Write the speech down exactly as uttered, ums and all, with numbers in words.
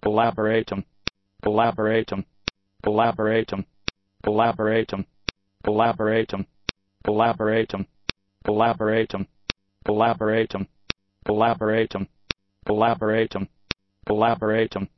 collaboratum, collaboratum, collaboratum, collaboratum, collaboratum, collaboratum, collaboratum, collaboratum, collaboratum, collaboratum, collaboratum,